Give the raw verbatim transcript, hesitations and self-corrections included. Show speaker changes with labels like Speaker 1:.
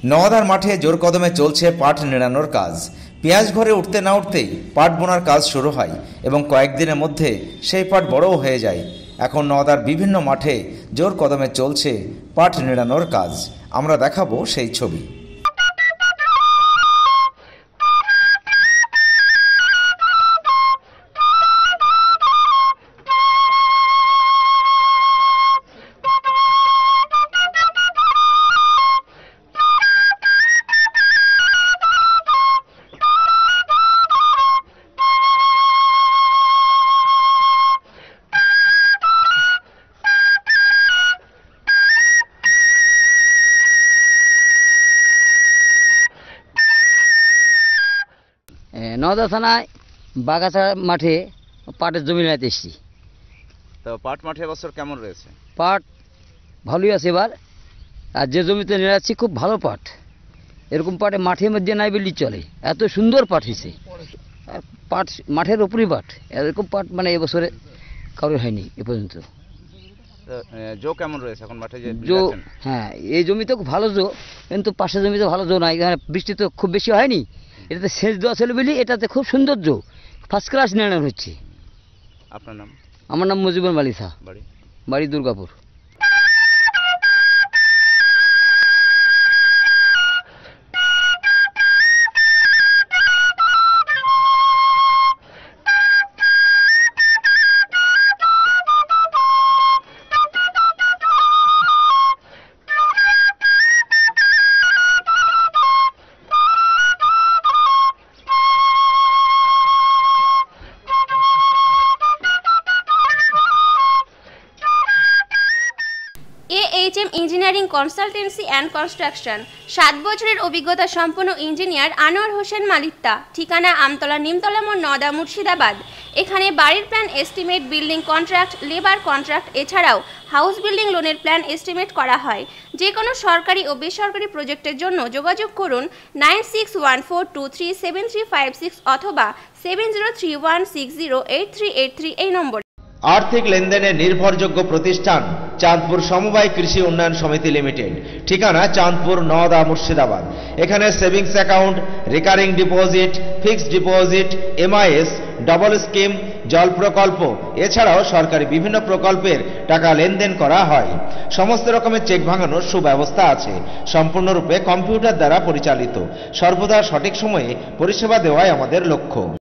Speaker 1: নওদার মাঠে জোর কদমে চলছে পাট নিড়ানোর কাজ। পেঁয়াজ ঘরে উঠতে না উঠতেই পাট বোনার কাজ শুরু হয় এবং কয়েকদিনের মধ্যে সেই পাট বড়ও হয়ে যায়। এখন নওদার বিভিন্ন মাঠে জোর কদমে চলছে পাট নিড়ানোর কাজ। আমরা দেখাবো সেই ছবি।
Speaker 2: নওদা থানায় বাগাছা মাঠে পাটের জমি নিতে এসেছি।
Speaker 1: তো পাট মাঠে এবছর কেমন রয়েছে?
Speaker 2: পাট ভালোই আছে এবার, আর যে জমিতে নিড়াচ্ছি খুব ভালো পাট। এরকম পাটে মাঠের মধ্যে নাই বললেই চলে, এত সুন্দর পাট হয়েছে। পাট মাঠের ওপরই পাট, এরকম পাট মানে এবছরে কারোর হয়নি এ পর্যন্ত।
Speaker 1: জো কেমন রয়েছে এখন মাঠে?
Speaker 2: জো হ্যাঁ, এই জমিতে খুব ভালো জো, কিন্তু পাশের জমিতে ভালো জো নাই। এখানে বৃষ্টি তো খুব বেশি হয়নি, এটাতে সেচ দেওয়া ছিল বলি এটাতে খুব সুন্দর জো, ফার্স্ট ক্লাস নির্ণয় হচ্ছে।
Speaker 1: আপনার নাম?
Speaker 2: আমার নাম মুজিবুর মালিসা,
Speaker 1: বাড়ি
Speaker 2: বাড়ি Durgapur.
Speaker 3: AHM engineering consultancy and construction, সাত বছরের অভিজ্ঞতা সম্পন্ন ইঞ্জিনিয়ার আনোয়ার হোসেন মালিত্তা। ঠিকানা আমতলা নিমতলা মোড়, নওদা, মুর্শিদাবাদ। এখানে বাড়ির plan estimate, building contract, labour contract এছাড়াও হাউস বিল্ডিং লোনের প্ল্যান এস্টিমেট করা হয়। যে কোনো সরকারি ও বেসরকারি প্রজেক্টের জন্য যোগাযোগ করুন nine six one four two three seven three five six অথবা seven zero three one six zero eight three eight three এই নম্বরে।
Speaker 1: আর্থিক লেনদেনের নির্ভরযোগ্য প্রতিষ্ঠান চাঁদপুর সমবায় কৃষি উন্নয়ন সমিতি লিমিটেড। ঠিকানা চাঁদপুর, নওদা, মুর্শিদাবাদ। এখানে savings account, recurring deposit, fixed deposit, MIS, double scheme, জল প্রকল্প এছাড়াও সরকারি বিভিন্ন প্রকল্পের টাকা লেনদেন করা হয়। সমস্ত রকমের চেক ভাঙানোর সুব্যবস্থা আছে। সম্পূর্ণরূপে কম্পিউটার দ্বারা পরিচালিত। সর্বদা সঠিক সময়ে পরিষেবা দেওয়াই আমাদের লক্ষ্য।